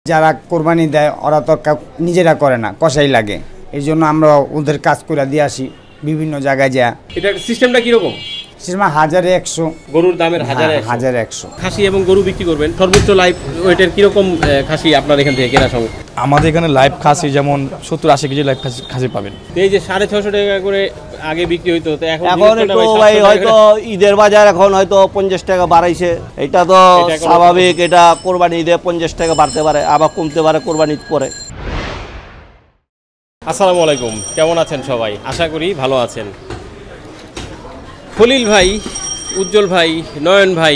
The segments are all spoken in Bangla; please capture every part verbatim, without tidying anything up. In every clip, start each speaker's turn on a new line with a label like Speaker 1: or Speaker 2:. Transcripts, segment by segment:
Speaker 1: যারা কোরবানি দেয় ওরা তো নিজেরা করে না, কষাই লাগে। এই জন্য আমরা ওদের কাজ করে দিয়ে আসি বিভিন্ন জায়গায় যা।
Speaker 2: এটা সিস্টেমটা কিরকম?
Speaker 1: সিস্টেম হাজারে একশো,
Speaker 2: গরুর দামের হাজারে
Speaker 1: হাজারে একশো।
Speaker 2: খাসি এবং গরু বিক্রি করবেন, সর্বোচ্চ লাইভ ওয়েটের কিরকম খাসি আপনার এখান থেকে কেনা সঙ্গে?
Speaker 3: আমাদের এখানে লাইভ খাসি যেমন সত্তর আশি কেজি লাইভ খাসি খাসি পাবেন।
Speaker 2: এই যে সাড়ে ছশো টাকা করে আগে বিক্রি হইতো, তো এখন
Speaker 4: এখন একটু ভাই হয়তো ঈদের বাজার এখন হয়তো পঞ্চাশ টাকা বাড়াইছে, এটা তো স্বাভাবিক। এটা কোরবানি ঈদে পঞ্চাশ টাকা বাড়তে পারে, আবার কমতে পারে কোরবানি পরে।
Speaker 2: আসসালামু আলাইকুম, কেমন আছেন সবাই? আশা করি ভালো আছেন। খলিল ভাই, উজ্জ্বল ভাই, নয়ন ভাই,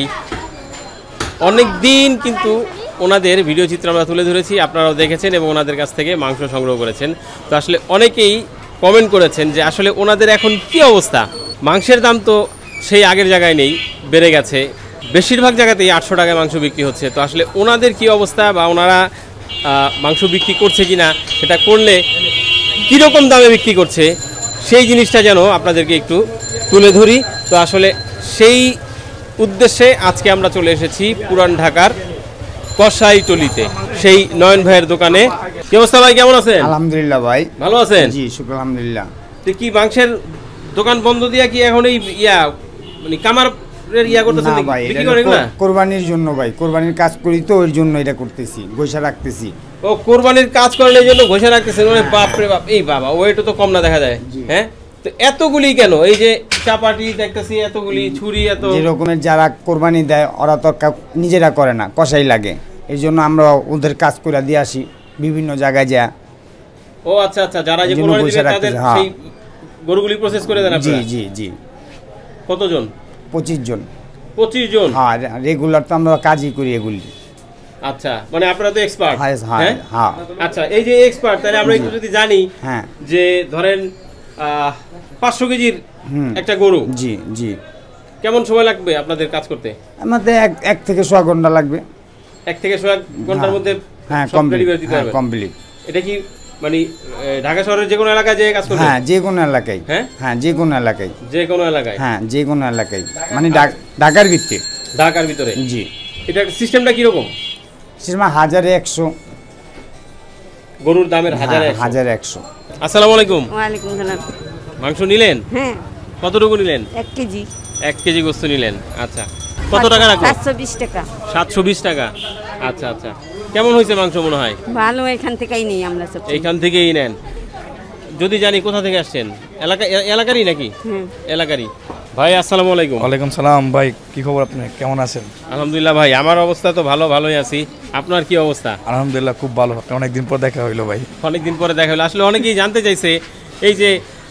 Speaker 2: অনেক দিন কিন্তু ওনাদের ভিডিও চিত্র আমরা তুলে ধরেছি, আপনারাও দেখেছেন এবং ওনাদের কাছ থেকে মাংস সংগ্রহ করেছেন। তো আসলে অনেকেই কমেন্ট করেছেন যে আসলে ওনাদের এখন কি অবস্থা। মাংসের দাম তো সেই আগের জায়গায় নেই, বেড়ে গেছে। বেশিরভাগ জায়গাতেই আটশো টাকায় মাংস বিক্রি হচ্ছে। তো আসলে ওনাদের কি অবস্থা বা ওনারা মাংস বিক্রি করছে কিনা, সেটা করলে কীরকম দামে বিক্রি করছে সেই জিনিসটা যেন আপনাদেরকে একটু তুলে ধরি। তো আসলে সেই উদ্দেশ্যে আজকে আমরা চলে এসেছি পুরান ঢাকার কসাইটলিতে, সেই নয়ন ভাইয়ের দোকানে। কি অবস্থা ভাই, কেমন আছেন?
Speaker 1: আলহামদুলিল্লাহ ভাই,
Speaker 2: ভালো আছেন?
Speaker 1: জি শুকর আলহামদুলিল্লাহ।
Speaker 2: তো কি মাংসের দোকান বন্ধ দিয়া কি এখন এই ইয়া মানে কামার ইয়া করতেছেন
Speaker 1: না ভাই,
Speaker 2: বিক্রি করেন না?
Speaker 1: কোরবানির জন্য ভাই, কোরবানির কাজ করি তো ওই জন্য এটা করতেছি, গোসা রাখতেছি।
Speaker 2: ও কোরবানির কাজ করেন এই জন্য গোসা রাখতেছেন? মানে বাপ রে বাপ, এই বাবা ওয়েটও তো কম না দেখা যায়। হ্যাঁ, তো এতগুলি কেন? এই যে চাপাটি দেখতেছি, এতগুলি ছুরি, এত
Speaker 1: যে রকমের যারা কোরবানি দেয় ওরা তো নিজেরা করে না, কষাই লাগে। এই জন্য আমরা ওদের কাজ করে দিয়ে আসি বিভিন্ন জায়গায় যা।
Speaker 2: ও আচ্ছা আচ্ছা, যারা যে কোরবানি দেয় তাদের সেই গরুগুলি প্রসেস করে দেন আপনারা? জি
Speaker 1: জি জি।
Speaker 2: কতজন?
Speaker 1: পঁচিশ জন।
Speaker 2: পঁচিশ জন?
Speaker 1: হ্যাঁ, রেগুলার তো আমরা কাজই করি এগুলি।
Speaker 2: আচ্ছা, মানে আপনারা তো এক্সপার্ট।
Speaker 1: হ্যাঁ হ্যাঁ।
Speaker 2: আচ্ছা, এই যে এক্সপার্ট, তাহলে আমরা একটু যদি জানি,
Speaker 1: হ্যাঁ, যে
Speaker 2: ধরেন পাঁচশো কেজির একটা গরু,
Speaker 1: জি জি,
Speaker 2: কেমন সময় লাগবে আপনাদের কাজ করতে?
Speaker 1: আমাদের এক এক থেকে সোয়া ঘন্টা লাগবে।
Speaker 2: এক থেকে সোয়া ঘন্টার মধ্যে?
Speaker 1: হ্যাঁ, কমপ্লিট।
Speaker 2: এটা কি মানে ঢাকা শহরের যে কোনো এলাকায় যে কাজ করবে?
Speaker 1: হ্যাঁ, যে কোনো এলাকায়। হ্যাঁ হ্যাঁ, যে কোনো এলাকায়।
Speaker 2: যে কোনো এলাকায়?
Speaker 1: হ্যাঁ, যে কোনো এলাকায়, মানে ঢাকার ভিতরে।
Speaker 2: ঢাকার ভিতরে?
Speaker 1: জি।
Speaker 2: এটা সিস্টেমটা কিরকম?
Speaker 1: সিস্টেম হাজারে একশো,
Speaker 2: গরুর দামের হাজারে
Speaker 1: হাজারে একশো।
Speaker 2: আসসালামু আলাইকুম।
Speaker 5: ওয়ালাইকুম সালাম।
Speaker 2: মাংস নিলেন?
Speaker 5: হ্যাঁ।
Speaker 2: কতটুকু নিলেন?
Speaker 5: এক কেজি।
Speaker 2: এক কেজি গোস্ত নিলেন। আচ্ছা, কত টাকা রাখবেন?
Speaker 5: সাতশো বিশ টাকা।
Speaker 2: সাতশো বিশ টাকা। আচ্ছা আচ্ছা, কেমন হয়েছে মাংস মনে হয়?
Speaker 5: ভালো, এখান থেকেই নেই আমরা সব।
Speaker 2: এইখান থেকেই নেন? যদি জানি কোথা থেকে আসছেন? এলাকা এলাকারই নাকি?
Speaker 5: হ্যাঁ, এলাকারই।
Speaker 2: ভাই আসসালামু আলাইকুম।
Speaker 3: ওয়ালাইকুম সালাম ভাই, কি খবর, আপনি কেমন আছেন?
Speaker 2: আলহামদুলিল্লাহ ভাই, আমার অবস্থা তো ভালো, ভালোই আছি। আপনার কি অবস্থা?
Speaker 3: আলহামদুলিল্লাহ খুব ভালো। অনেকদিন পর দেখা হইলো ভাই।
Speaker 2: অনেকদিন পরে দেখা হলো। আসলে অনেকেই জানতে চাইছে, এই যে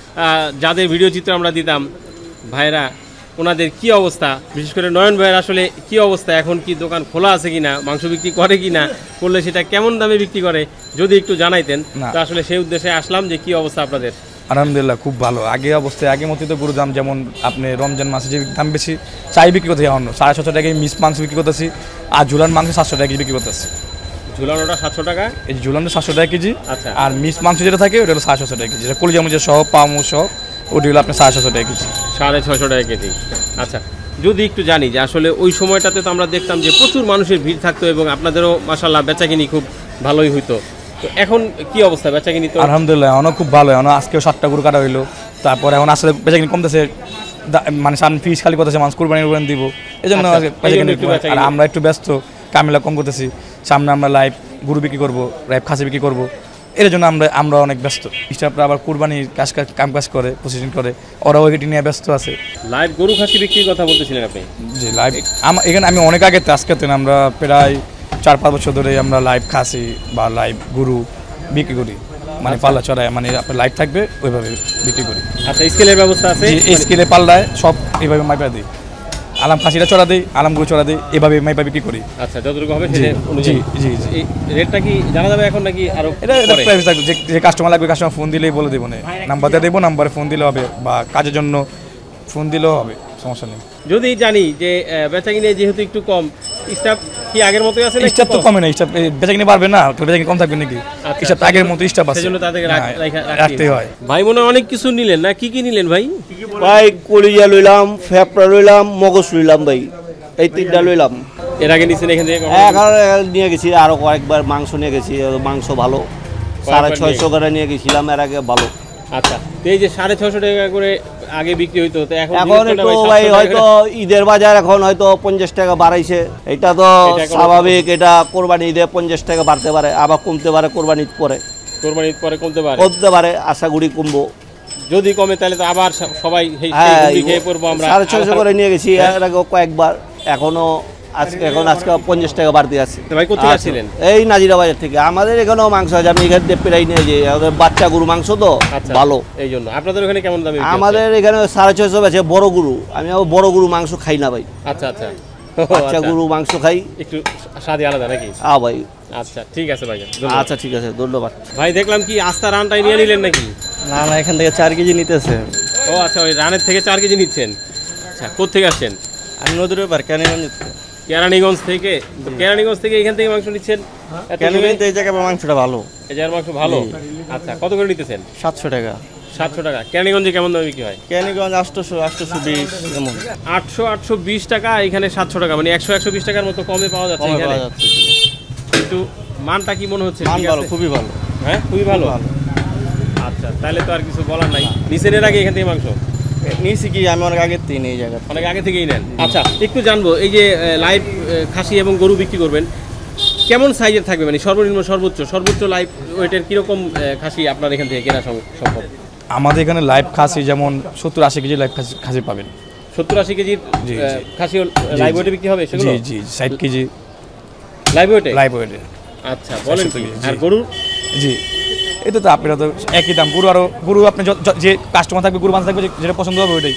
Speaker 2: যাদের ভিডিও চিত্র আমরা দিতাম ভাইরা, ওনাদের কি অবস্থা, বিশেষ করে নয়ন ভাইয়ের আসলে কি অবস্থা, এখন কি দোকান খোলা আছে কিনা, মাংস বিক্রি করে কিনা, করলে সেটা কেমন দামে বিক্রি করে যদি একটু জানাইতেন। তো আসলে সেই উদ্দেশ্যে আসলাম যে কি অবস্থা আপনাদের।
Speaker 3: আলহামদুলিল্লাহ খুব ভালো। আগে অবস্থায় আগের মতোই তো গরুর দাম, যেমন আপনি রমজান মাসে যে দাম বেশি চাই বিক্রি করতে অন্য সাড়ে ছশো টাকায় মিস মাংস বিক্রি করতেছি, আর ঝুলান মাংস সাতশো টাকা কেজি বিক্রি করতেছি।
Speaker 2: ঝুলানোটা সাতশো টাকা? এই
Speaker 3: ঝুলানো সাতশো টাকা কেজি।
Speaker 2: আচ্ছা।
Speaker 3: আর মিস মাংস যেটা থাকে ওটা হলো সাড়ে ছশো টাকা কেজি, যেটা কলিজা মুজা সহ পামু সহ ওটি হলো আপনার সাড়ে ছশো টাকা কেজি।
Speaker 2: সাড়ে ছশো টাকা কেজি। আচ্ছা, যদি একটু জানি যে আসলে ওই সময়টাতে তো আমরা দেখতাম যে প্রচুর মানুষের ভিড় থাকতো এবং আপনাদেরও মাশাআল্লাহ বেচাকিনি খুব ভালোই হইতো। তো এখন কি অবস্থা বেচাকিনি? তো
Speaker 3: আলহামদুলিল্লাহ অনেক খুব ভালো। এখন আজকেও সাতটা গরু কাটা হইলো, তারপর এখন আসলে বেচাকিনি কমতেছে, মানে সামনে ফিস খালি করতেছে, মানুষ কোরবানি কোরবানি দিব, এই জন্য আর আমরা একটু ব্যস্ত, কামিলা কম করতেছি। সামনে আমরা লাইভ গরু বিক্রি করবো, লাইভ খাসি বিক্রি করবো, এর জন্য আমরা আমরা অনেক ব্যস্ত। স্টাফরা আবার কোরবানির কাজ কাম কাজ করে, প্রসেসিং করে, ওরা ওইটি নিয়ে ব্যস্ত আছে।
Speaker 2: লাইভ গরু খাসি বিক্রির কথা বলতেছিলেন আপনি?
Speaker 3: জি, লাইভ এখানে আমি অনেক আগে আজকে আমরা প্রায় চার পাঁচ বছর ধরে আমরা লাইভ খাসি বা লাইভ গরু বিক্রি করি, মানে পাল্লা চড়ায়, মানে আপনার লাইভ থাকবে ওইভাবে বিক্রি করি।
Speaker 2: আচ্ছা, স্কেলের ব্যবস্থা আছে?
Speaker 3: এই স্কেলে পাল্লায় সব এইভাবে মাইপা দিই, আলাম খাসিটা চড়া দিই, আলাম গরু চড়া দিই, এভাবে মাইপা বিক্রি করি।
Speaker 2: আচ্ছা, যতটুকু হবে
Speaker 3: জি জি জি।
Speaker 2: এই রেটটা কি জানা যাবে এখন নাকি আরো?
Speaker 3: এটা এটা প্রাইস থাকবে, যে কাস্টমার লাগবে কাস্টমার ফোন দিলেই বলে দেবো, নাম্বারটা দেবো, নাম্বারে ফোন দিলে হবে, বা কাজের জন্য ফোন দিলেও হবে, সমস্যা নেই।
Speaker 2: যদি জানি যে বেচাকিনি যেহেতু একটু কম, স্টাফ কি আগের মতোই আছে?
Speaker 3: স্টাফ তো কমে না, স্টাফ বেচাকিনি বাড়বে না, বেচাকিনি কম থাকবে নাকি? স্টাফ আগের মতো স্টাফ আছে,
Speaker 2: সেজন্য তাদেরকে
Speaker 3: রাখতে হয়।
Speaker 2: ভাই মনে অনেক কিছু নিলেন না? কি কি নিলেন ভাই?
Speaker 4: ভাই কলিজা লইলাম, ফেফড়া লইলাম, মগজ লইলাম ভাই, এই তিনটা লইলাম।
Speaker 2: এর আগে নিছেন এখান থেকে কখনো?
Speaker 4: এখন নিয়ে গেছি আরো কয়েকবার মাংস নিয়ে গেছি, মাংস ভালো সাড়ে ছয়শো করে নিয়ে গেছিলাম এর আগে ভালো।
Speaker 2: আচ্ছা, তো এই যে সাড়ে ছশো টাকা করে আগে বিক্রি হইতো, তো এখন
Speaker 4: এখন একটু ভাই হয়তো ঈদের বাজার এখন হয়তো পঞ্চাশ টাকা বাড়াইছে, এটা তো স্বাভাবিক, এটা কোরবানি ঈদে পঞ্চাশ টাকা বাড়তে পারে আবার কমতে পারে, কোরবানি ঈদ পরে
Speaker 2: কোরবানি ঈদ পরে কমতে পারে
Speaker 4: কমতে পারে, আশা করি কমবো।
Speaker 2: যদি কমে তাহলে তো আবার সবাই সেই
Speaker 4: হ্যাঁ
Speaker 2: খেয়ে পড়বো আমরা।
Speaker 4: সাড়ে ছয়শো করে নিয়ে গেছি এর আগে কয়েকবার, এখনো আজকে এখন আজকে পঞ্চাশ টাকা বাড়তি আছে।
Speaker 2: ভাই কোথায় আসছিলেন?
Speaker 4: এই নাজিরা বাজার থেকে। আমাদের এখানেও মাংস আছে, আমি এখান থেকে প্রায় নিয়ে যাই, আমাদের বাচ্চা গরু মাংস তো ভালো,
Speaker 2: এই জন্য। আপনাদের ওখানে কেমন দামে?
Speaker 4: আমাদের এখানে সাড়ে ছয়শো আছে বড় গরু, আমি আবার বড় গরু মাংস খাই না ভাই।
Speaker 2: আচ্ছা আচ্ছা,
Speaker 4: বাচ্চা গরু মাংস খাই,
Speaker 2: একটু স্বাদই আলাদা নাকি?
Speaker 4: হ্যাঁ ভাই।
Speaker 2: আচ্ছা ঠিক আছে ভাই,
Speaker 4: আচ্ছা ঠিক আছে, ধন্যবাদ
Speaker 2: ভাই। দেখলাম কি আস্তা রানটাই নিয়ে নিলেন নাকি?
Speaker 6: না না, এখান থেকে চার কেজি নিতেছে।
Speaker 2: ও আচ্ছা, ওই রানের থেকে চার কেজি নিচ্ছেন। আচ্ছা, কোথেকে আসছেন?
Speaker 6: আমি নদীর ব্যাপার কেরানীগঞ্জ।
Speaker 2: কেরানীগঞ্জ থেকে? কেরানীগঞ্জ থেকে এখান থেকে মাংস নিচ্ছেন?
Speaker 6: কেরানীগঞ্জ এই জায়গায় মাংসটা ভালো,
Speaker 2: এই জায়গার মাংস ভালো। আচ্ছা, কত করে নিতেছেন?
Speaker 6: সাতশো টাকা।
Speaker 2: সাতশো টাকা। কেরানীগঞ্জে কেমন দামে বিক্রি হয়?
Speaker 6: কেরানীগঞ্জ আটশোশো আটশোশো বিশ এমন।
Speaker 2: আটশো আটশো বিশ টাকা, এখানে সাতশো টাকা, মানে একশো একশো বিশ টাকার মতো কমে পাওয়া যাচ্ছে
Speaker 6: কমে
Speaker 2: এখানে।
Speaker 6: পাওয়া যাচ্ছে।
Speaker 2: কিন্তু মানটা কি মনে হচ্ছে?
Speaker 6: মান
Speaker 2: ঠিক
Speaker 6: ভালো,
Speaker 2: আছে?
Speaker 6: খুবই ভালো।
Speaker 2: হ্যাঁ, খুবই ভালো। আচ্ছা, তাহলে তো আর কিছু বলার নাই। নিচেন এর আগে এখান থেকে মাংস
Speaker 6: নিয়েছি কি আমি অনেক আগের থেকে এই জায়গা
Speaker 2: অনেক আগে থেকেই নেন? আচ্ছা, একটু জানবো, এই যে লাইভ খাসি এবং গরু বিক্রি করবেন, কেমন সাইজের থাকবে, মানে সর্বনিম্ন সর্বোচ্চ সর্বোচ্চ লাইভ ওয়েটের কিরকম খাসি আপনার এখান থেকে কেনা সম্ভব?
Speaker 3: আমাদের এখানে লাইভ খাসি যেমন সত্তর আশি কেজি লাইভ খাসি খাসি পাবেন।
Speaker 2: সত্তর আশি কেজির
Speaker 3: জি, জি।
Speaker 2: খাসি লাইভ ওয়েটে বিক্রি হবে সেগুলো?
Speaker 3: জি জি, ষাট কেজি
Speaker 2: লাইভ ওয়েটে?
Speaker 3: লাইভ ওয়েটে।
Speaker 2: আচ্ছা, বলেন কি?
Speaker 3: জি।
Speaker 2: আর গরু?
Speaker 3: জি, এটা তো আপনারা তো একই দাম। গরু আরও গরু আপনি য- য- যে কাস্টমার থাকবে, গরু মাংস থাকবে, যে- যেটা পছন্দ হবে ওইটাই।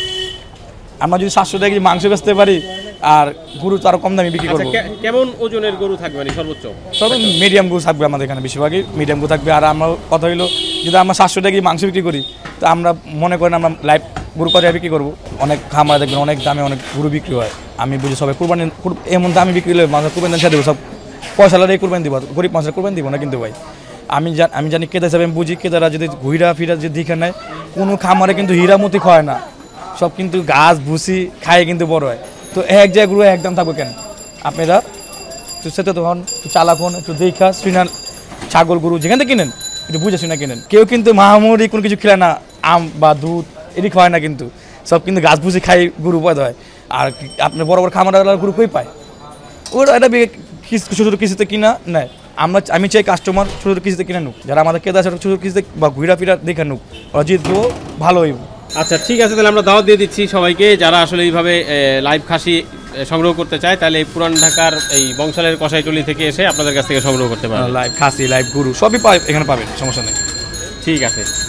Speaker 3: আমরা যদি সাতশো টাকা কেজি মাংস বেচতে পারি, আর গরু তো আরও কম দামে বিক্রি
Speaker 2: আচ্ছা,
Speaker 3: করবো।
Speaker 2: কে- কেমন ওজনের গরু থাকবে মানে সর্বোচ্চ?
Speaker 3: তবে মিডিয়াম গরু থাকবে আমাদের এখানে, বেশিরভাগই মিডিয়াম গরু থাকবে। আর আমরা কথা হইলো যদি আমরা সাতশো টাকা কেজি মাংস বিক্রি করি, তো আমরা মনে করেন আমরা লাইভ গরু কত বিক্রি করবো। অনেক খামার দেখবেন অনেক দামে অনেক গরু বিক্রি হয়। আমি বুঝি সবাই কুরবানি কুর- এমন দামে বিক্রি হলে মানুষ কুরবানি সাথে দেবো, সব পয়সা লাগে কুরবানি দিব, গরিব মানুষের কুরবানি দিব না। কিন্তু ভাই আমি জান আমি জানি কেদা হিসাবে আমি বুঝি, কেদারা যদি ঘুরা ফিরা যদি দেখে নেয়, কোনো খামারে কিন্তু হীরামতি খায় না, সব কিন্তু ঘাস ভুসি খায় কিন্তু বড় হয়। তো এক জায়গায় গরু একদম থাকবে কেন? আপনারা একটু সেটা তখন একটু চালাক হন, একটু দেখা শুনান, ছাগল গরু যেখান থেকে কিনেন একটু বুঝে শুনে কিনেন। কেউ কিন্তু মাহামুরি কোনো কিছু খেলে না, আম বা দুধ এটি খাওয়ায় না, কিন্তু সব কিন্তু গাছ ভুসি খাই গরু পয়দা হয়। আর আপনার বড় বড় খামার গরু কই পায়? ওরা এটা ছোটো ছোটো কিছুতে কিনা নেয়। আমরা আমি চাই কাস্টমার ছোটো ছোটো কিছুতে কিনে নুক, যারা আমাদের কেদা ছোটো ছোটো কিছুতে বা ঘুরা ফিরা দেখে নুক, ওরা জিতবো ভালো হইব।
Speaker 2: আচ্ছা ঠিক আছে, তাহলে আমরা দাওয়াত দিয়ে দিচ্ছি সবাইকে, যারা আসলে এইভাবে লাইভ খাসি সংগ্রহ করতে চায়, তাহলে এই পুরান ঢাকার এই বংশালের কসাইটলি থেকে এসে আপনাদের কাছ থেকে সংগ্রহ করতে পারেন।
Speaker 3: লাইভ খাসি লাইভ গরু সবই পাবে, এখানে পাবেন, সমস্যা নেই।
Speaker 2: ঠিক আছে।